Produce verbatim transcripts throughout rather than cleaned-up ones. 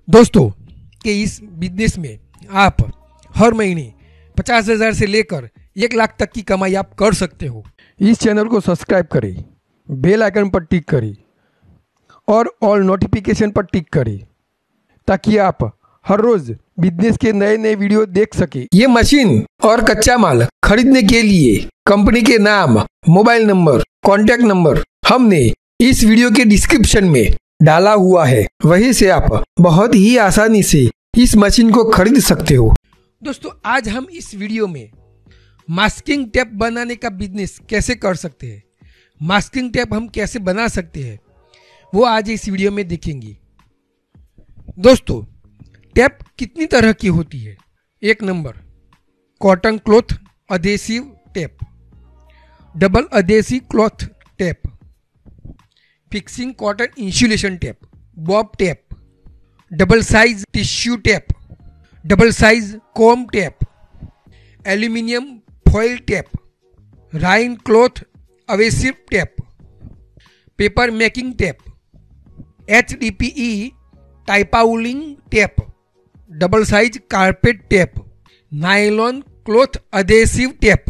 दोस्तों कि इस बिजनेस में आप हर महीने पचास हज़ार से लेकर एक लाख तक की कमाई आप कर सकते हो। इस चैनल को सब्सक्राइब करें, बेल आइकन पर टिक करें और ऑल नोटिफिकेशन पर टिक करें ताकि आप हर रोज बिजनेस के नए नए वीडियो देख सके। ये मशीन और कच्चा माल खरीदने के लिए कंपनी के नाम, मोबाइल नंबर, कॉन्टैक्ट नंबर हमने इस वीडियो के डिस्क्रिप्शन में डाला हुआ है, वहीं से आप बहुत ही आसानी से इस मशीन को खरीद सकते हो। दोस्तों आज हम इस वीडियो में मास्किंग टेप बनाने का बिजनेस कैसे कर सकते हैं, मास्किंग टेप हम कैसे बना सकते हैं, वो आज इस वीडियो में देखेंगे। दोस्तों टेप कितनी तरह की होती है। एक number cotton cloth adhesive tape, double adhesive cloth tape, fixing cotton insulation tape, bob tape, double size tissue tape, double size foam tape, aluminium foil tape, rayon cloth adhesive tape, paper making tape, H D P E tarpaulin tape, double size carpet tape, nylon cloth adhesive tape.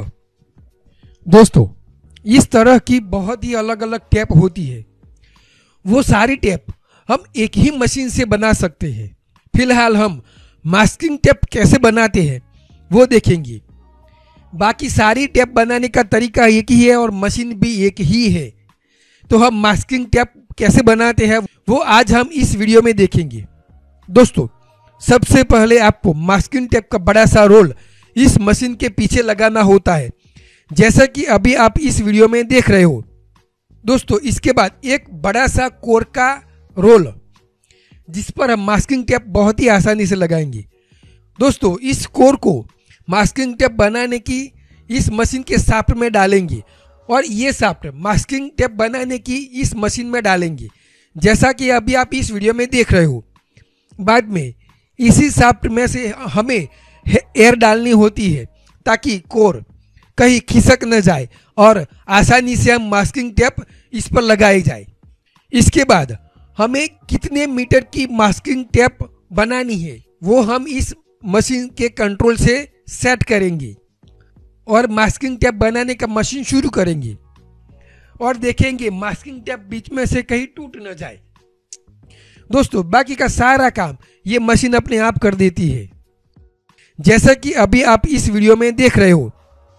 दोस्तों इस तरह की बहुत ही अलग अलग tape होती है। वो सारी टेप हम एक ही मशीन से बना सकते हैं। फिलहाल हम मास्किंग टेप कैसे बनाते हैं वो देखेंगे। बाकी सारी टेप बनाने का तरीका एक ही है और मशीन भी एक ही है, तो हम मास्किंग टेप कैसे बनाते हैं वो आज हम इस वीडियो में देखेंगे। दोस्तों सबसे पहले आपको मास्किंग टेप का बड़ा सा रोल इस मशीन के पीछे लगाना होता है, जैसा कि अभी आप इस वीडियो में देख रहे हो। दोस्तों इसके बाद एक बड़ा सा कोर का रोल जिस पर हम मास्किंग टेप बहुत ही आसानी से लगाएंगे। दोस्तों इस कोर को मास्किंग टेप बनाने की इस मशीन के शाफ्ट में डालेंगे और ये शाफ्ट मास्किंग टेप बनाने की इस मशीन में डालेंगे, जैसा कि अभी आप इस वीडियो में देख रहे हो। बाद में इसी शाफ्ट में से हमें एयर डालनी होती है ताकि कोर कहीं खिसक न जाए और आसानी से हम मास्किंग टेप इस पर लगाई जाए। इसके बाद हमें कितने मीटर की मास्किंग टेप बनानी है वो हम इस मशीन के कंट्रोल से सेट करेंगे और मास्किंग टेप बनाने का मशीन शुरू करेंगे और देखेंगे मास्किंग टेप बीच में से कहीं टूट न जाए। दोस्तों बाकी का सारा काम ये मशीन अपने आप कर देती है, जैसा कि अभी आप इस वीडियो में देख रहे हो।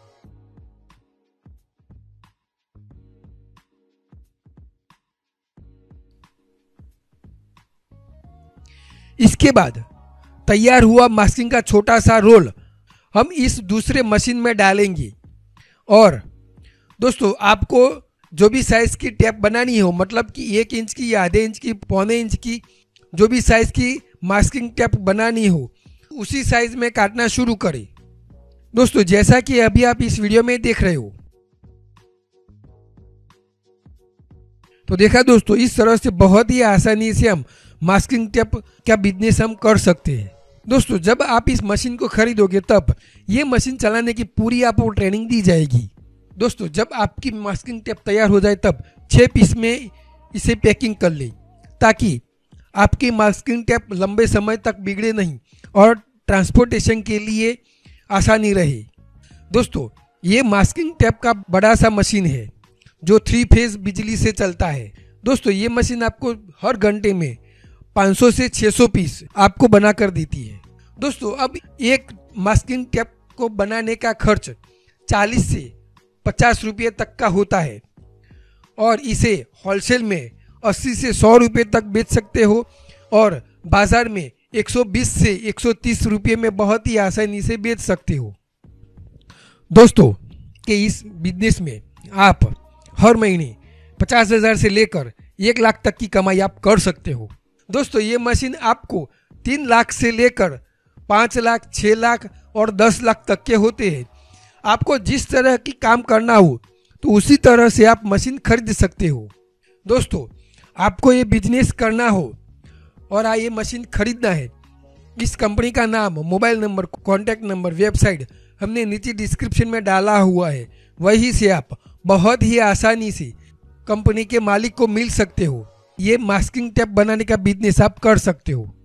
इसके बाद तैयार हुआ मास्किंग का छोटा सा रोल हम इस दूसरे मशीन में डालेंगे और दोस्तों आपको जो भी साइज की टेप बनानी हो, मतलब कि एक इंच की, आधे इंच की, पौने इंच की, जो भी साइज की मास्किंग टेप बनानी हो उसी साइज में काटना शुरू करें। दोस्तों जैसा कि अभी आप इस वीडियो में देख रहे हो। तो देखा दोस्तों इस तरह से बहुत ही आसानी से हम मास्किंग टेप का बिजनेस हम कर सकते हैं। दोस्तों जब आप इस मशीन को खरीदोगे तब ये मशीन चलाने की पूरी आपको ट्रेनिंग दी जाएगी। दोस्तों जब आपकी मास्किंग टेप तैयार हो जाए तब छः पीस में इसे पैकिंग कर लें ताकि आपकी मास्किंग टेप लंबे समय तक बिगड़े नहीं और ट्रांसपोर्टेशन के लिए आसानी रहे। दोस्तों ये मास्किंग टेप का बड़ा सा मशीन है जो थ्री फेज बिजली से चलता है। दोस्तों ये मशीन आपको हर घंटे में पाँच सौ से छह सौ पीस आपको बना कर देती है। दोस्तों अब एक मास्किंग टेप को बनाने का खर्च चालीस से पचास रुपये तक का होता है और इसे होलसेल में अस्सी से सौ रुपये तक बेच सकते हो और बाजार में एक सौ बीस से एक सौ तीस रुपये में बहुत ही आसानी से बेच सकते हो। दोस्तों कि इस बिजनेस में आप हर महीने पचास हज़ार से लेकर एक लाख तक की कमाई आप कर सकते हो। दोस्तों ये मशीन आपको तीन लाख से लेकर पाँच लाख, छः लाख और दस लाख तक के होते हैं। आपको जिस तरह की काम करना हो तो उसी तरह से आप मशीन खरीद सकते हो। दोस्तों आपको ये बिजनेस करना हो और ये मशीन खरीदना है, इस कंपनी का नाम, mobile number, contact number, website हमने नीचे डिस्क्रिप्शन में डाला हुआ है, वहीं से आप बहुत ही आसानी से कंपनी के मालिक को मिल सकते हो। ये मास्किंग टेप बनाने का बिजनेस आप कर सकते हो।